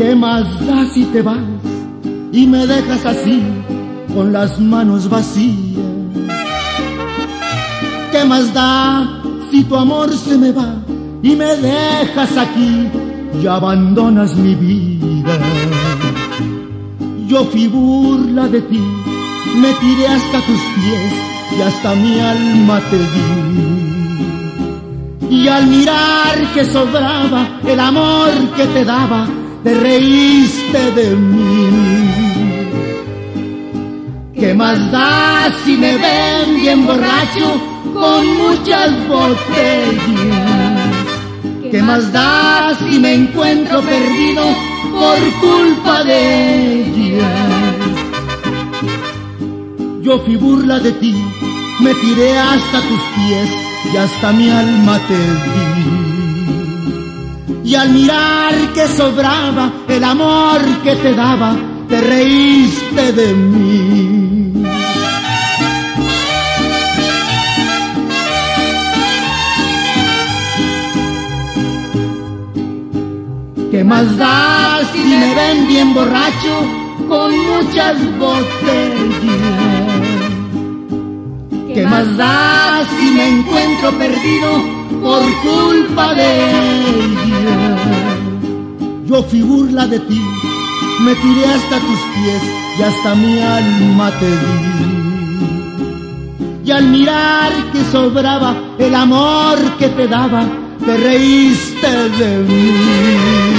¿Qué más da si te vas y me dejas así con las manos vacías? ¿Qué más da si tu amor se me va y me dejas aquí y abandonas mi vida? Yo fui burla de ti, me tiré hasta tus pies y hasta mi alma te di. Y al mirar que sobraba el amor que te daba, te reíste de mí. ¿Qué más da si me ven bien borracho con muchas botellas? ¿Qué más da si me encuentro perdido por culpa de ellas? Yo fui burla de ti, me tiré hasta tus pies y hasta mi alma te di. Y al mirar que sobraba el amor que te daba, te reíste de mí. ¿Qué más da si me ven bien borracho con muchas botellas? ¿Qué más da si me encuentro perdido por culpa de ella? Yo fui burla de ti, me tiré hasta tus pies y hasta mi alma te di. Y al mirar que sobraba el amor que te daba, te reíste de mí.